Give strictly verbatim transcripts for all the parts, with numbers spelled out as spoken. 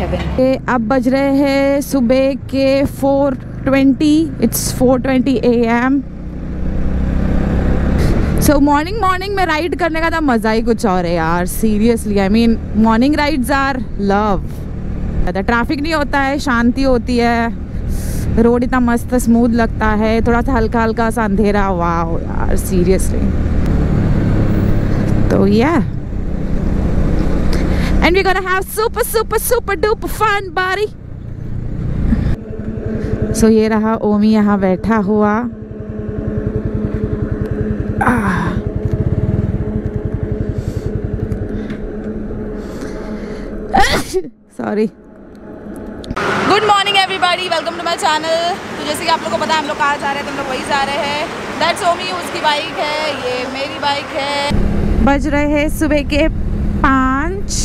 Haven. अब बज रहे हैं सुबह के four twenty, it's four twenty A M. So morning morning में राइड करने का तो मज़ा ही कुछ और है यार, seriously. I mean morning rides are love. Traffic नहीं होता है, शांति होती है, रोड इतना मस्त स्मूथ लगता है, थोड़ा सा हल्का हल्का सा अंधेरा। वाह यार सीरियसली। तो या and we're gonna have super super super duper fun buddy। so ये रहा ओमी यहाँ बैठा हुआ। Sorry. Good morning everybody, welcome to my channel. तो जैसे कि आप लोगों को पता है हम लोग कहाँ जा रहे हैं, तो हम लोग वही जा रहे हैं। दैट्स ओमी, उसकी बाइक है, ये मेरी बाइक है। बज रहे हैं सुबह के पाँच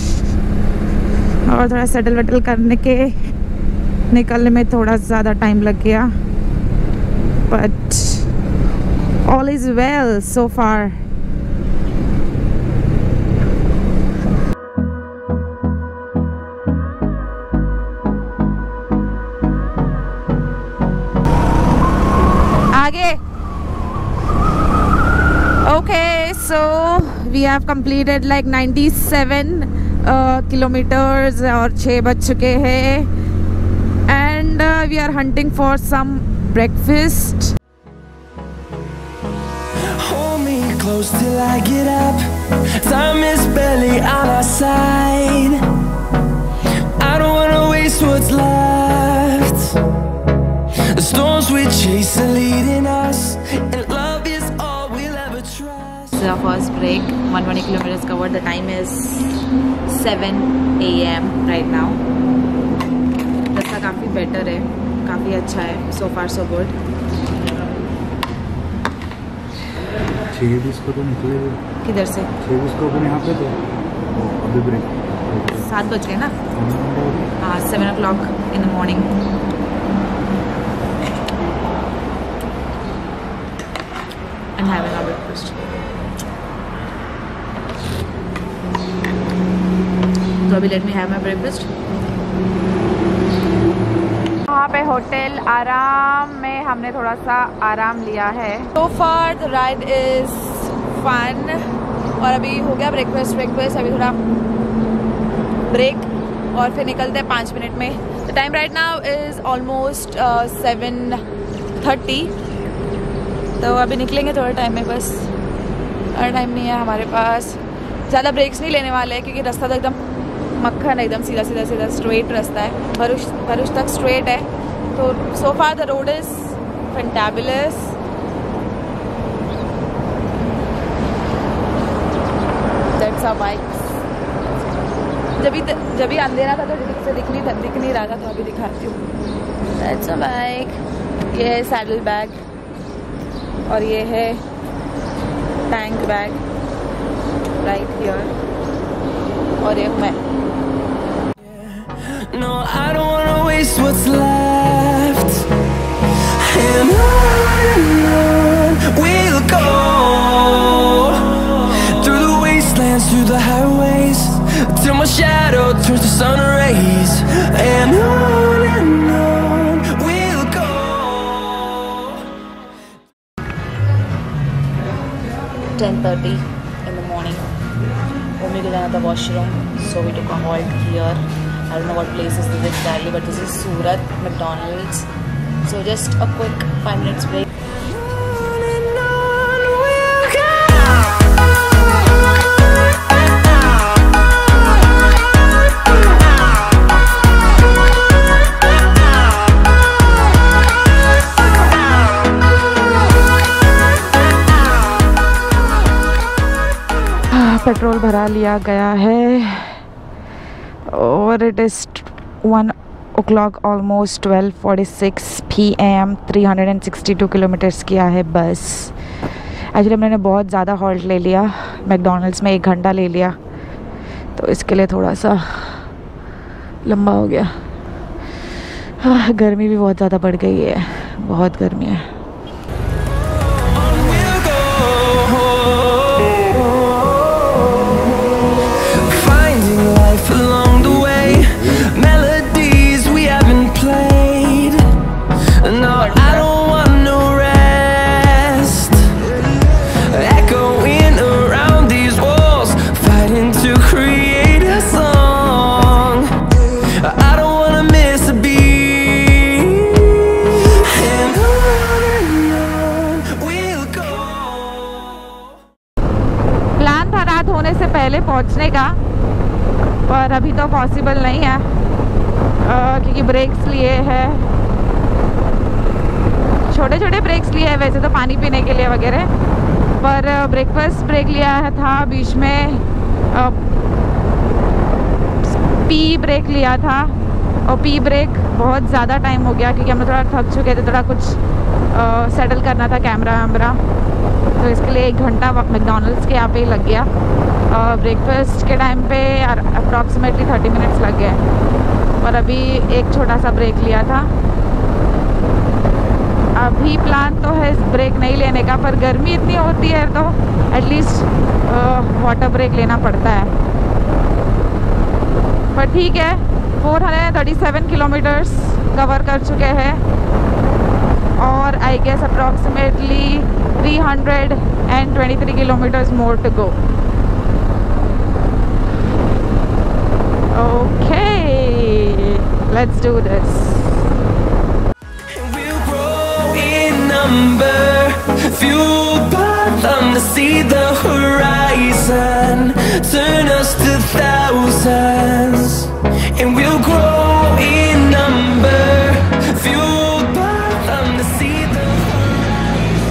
और थोड़ा सेटल वेटल करने के निकलने में थोड़ा ज़्यादा टाइम लग गया, but all is well so far. आगे okay, so we have completed like ninety seven kilometres और छः बज चुके हैं and we are hunting for some breakfast. Hold me close till I get up. Time is barely on our side. I don't wanna waste what's left. The storms we chase are leading us, and love is all we'll ever trust. This is our first break, one hundred twenty kilometers covered. The time is seven A M right now. रास्ता काफ़ी better है, काफ़ी अच्छा है, so far so good। छः बीस को तो निकले। किधर से? छः बीस को अपन यहाँ पे थे, अभी ब्रेक। सात बज गए ना? हाँ, seven o'clock in the morning. And having our breakfast. तो अभी let me have my breakfast. वहाँ पे होटल आराम में हमने थोड़ा सा आराम लिया है। So far the ride is fun. और अभी हो गया ब्रेकफास्ट ब्रेकफास्ट अभी थोड़ा ब्रेक और फिर निकलते हैं पाँच मिनट में। The time right now is almost seven thirty. तो अभी निकलेंगे थोड़े टाइम में, बस ज़्यादा टाइम नहीं है हमारे पास। ज़्यादा ब्रेक्स नहीं लेने वाले हैं क्योंकि रास्ता तो एकदम मक्खन है, एकदम सीधा सीधा सीधा स्ट्रेट रास्ता है। भरूच भरूच तक स्ट्रेट है। तो so far the road is fantabulous. That's our bikes. जब भी जब भी अंधेरा था तो ठीक से दिख नहीं था, दिख नहीं रहा था, तो अभी दिखाती हूँ। That's our bike. ये है सैडल बैग और ये है टैंक बैग राइट हियर। और ये हूँ मैं। No, I don't wanna waste what's left. And on and on we'll go, through the wastelands, through the highways, till my shadow turns to sun rays. And on and on we'll go. ten thirty in the morning. Only to another washroom, so we took a halt here. I don't know what place is this exactly, but this is Surat McDonald's. So just a quick five minutes break. Petrol भरा लिया गया है और it is one o'clock almost twelve forty six P M. Three hundred and sixty two kilometres किया है बस। Actually मैंने बहुत ज़्यादा हॉल्ट ले लिया, मैकडॉनल्ड्स में एक घंटा ले लिया, तो इसके लिए थोड़ा सा लंबा हो गया। हाँ, गर्मी भी बहुत ज़्यादा बढ़ गई है, बहुत गर्मी है। होने से पहले पहुंचने का, पर अभी तो पॉसिबल नहीं है आ, क्योंकि ब्रेक्स लिए हैं, छोटे छोटे ब्रेक्स लिए हैं वैसे तो पानी पीने के लिए वगैरह, पर ब्रेकफास्ट ब्रेक लिया है था बीच में, आ, पी ब्रेक लिया था, और पी ब्रेक बहुत ज़्यादा टाइम हो गया क्योंकि हम लोग थोड़ा थक चुके थे, थोड़ा कुछ सेटल करना था कैमरा वैमरा, तो इसके लिए एक घंटा मैकडॉनल्ड्स के यहाँ पे ही लग गया। ब्रेकफास्ट के टाइम पे अप्रॉक्सीमेटली थर्टी मिनट्स लग गए, और अभी एक छोटा सा ब्रेक लिया था। अभी प्लान तो है ब्रेक नहीं लेने का, पर गर्मी इतनी होती है तो एटलीस्ट वाटर ब्रेक लेना पड़ता है। पर ठीक है, four hundred thirty seven kilometres cover कर चुके हैं, और I guess approximately three hundred twenty three kilometres more to go. Okay, let's do this. Fueled by them to see the horizon, turn us to thousands, and we'll grow in number. Fueled by them to see the horizon.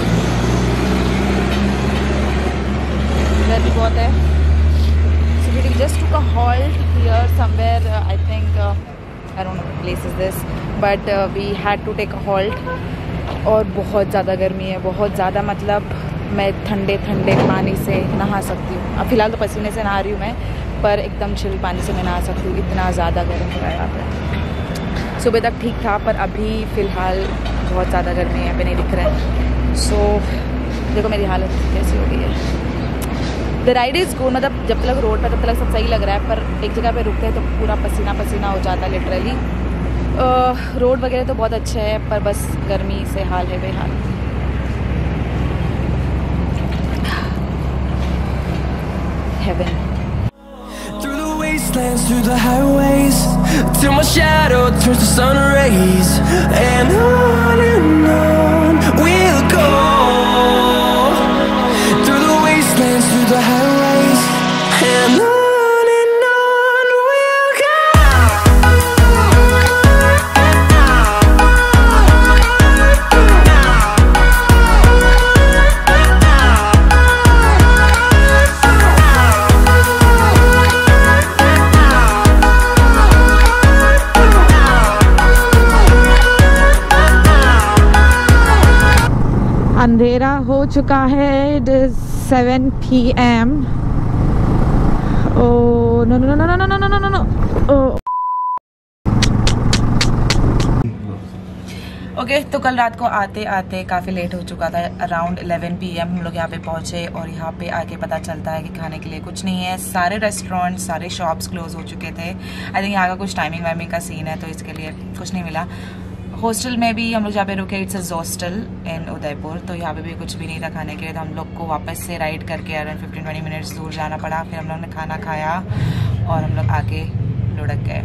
गर्मी बहुत है, so we just took a halt here somewhere. Uh, I think uh, I don't know what place is this, but uh, we had to take a halt. और बहुत ज़्यादा गर्मी है, बहुत ज़्यादा, मतलब मैं ठंडे ठंडे पानी से नहा सकती हूँ। अब फ़िलहाल तो पसीने से नहा रही हूँ मैं, पर एकदम चिल पानी से मैं नहा सकती हूँ, इतना ज़्यादा गर्म हो रहा है यहाँ पे। सुबह तक ठीक था, पर अभी फ़िलहाल बहुत ज़्यादा गर्मी है, यहाँ पे नहीं दिख रहा है। सो so, देखो मेरी हालत कैसी हो गई है। द राइड इज़ गुड, मतलब जब तक रोड पर तब तक सब सही लग रहा है, पर एक जगह पर रुकते हैं तो पूरा पसीना पसीना हो जाता है लिटरली। रोड uh, वगैरह तो बहुत अच्छे है, पर बस गर्मी से हाल है बेहाल। Heaven. Through the wastelands, through the highways, till my shadow turns to sun rays, and on and on we'll go. Through the wastelands, through the highways, and on. अंधेरा हो चुका है, it is seven P M. Oh no no no no no no no no okay ओके, तो कल रात को आते आते काफ़ी लेट हो चुका था, अराउंड इलेवन पी एम हम लोग यहाँ पे पहुँचे, और यहाँ पे आके पता चलता है कि खाने के लिए कुछ नहीं है, सारे रेस्टोरेंट सारे शॉप्स क्लोज हो चुके थे। आई थिंक यहाँ का कुछ टाइमिंग वाइमिंग का सीन है, तो इसके लिए कुछ नहीं मिला। हॉस्टल में भी हम लोग जहाँ पे रुके, it's a hostel in Udaipur, तो यहाँ पे भी कुछ भी नहीं था खाने के लिए, तो हम लोग को वापस से राइड करके अराउंड फिफ्टीन ट्वेंटी मिनट्स दूर जाना पड़ा। फिर हम लोग ने खाना खाया और हम लोग आके लुढ़क गए।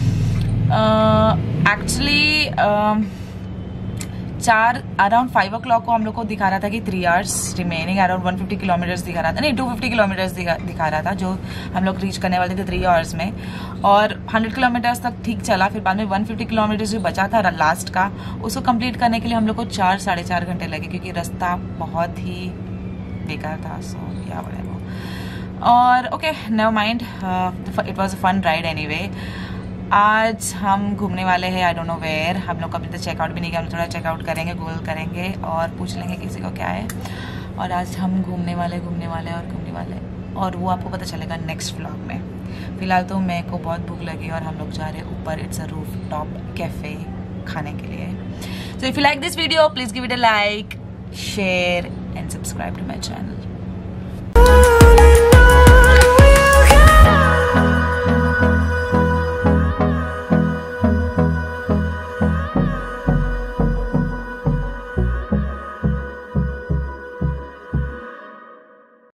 एक्चुअली uh, चार अराउंड फाइव ओ क्लॉक को हम लोग को दिखा रहा था कि three hours remaining, around one fifty kilometres दिखा रहा था, नहीं टू फिफ्टी किलोमीटर्स दिखा, दिखा रहा था जो हम लोग रीच करने वाले थे थ्री आवर्स में, और हंड्रेड किलोमीटर्स तक ठीक चला। फिर बाद में वन फिफ्टी किलोमीटर्स जो बचा था लास्ट का, उसको कंप्लीट करने के लिए हम लोग को चार साढ़े चार घंटे लगे, क्योंकि रास्ता बहुत ही बेकार था। सो या वो और okay, never mind, it was a fun ride anyway. आज हम घूमने वाले हैं, आई डोंट नो वेयर, हम लोग कभी तो चेकआउट भी नहीं किया, हम थोड़ा चेकआउट करेंगे, गूगल करेंगे और पूछ लेंगे किसी को क्या है। और आज हम घूमने वाले घूमने वाले और घूमने वाले और वो आपको पता चलेगा नेक्स्ट व्लॉग में। फिलहाल तो मेरे को बहुत भूख लगी और हम लोग जा रहे हैं ऊपर, it's a roof top cafe खाने के लिए। So if you like this video please give it a like, share and subscribe to my channel.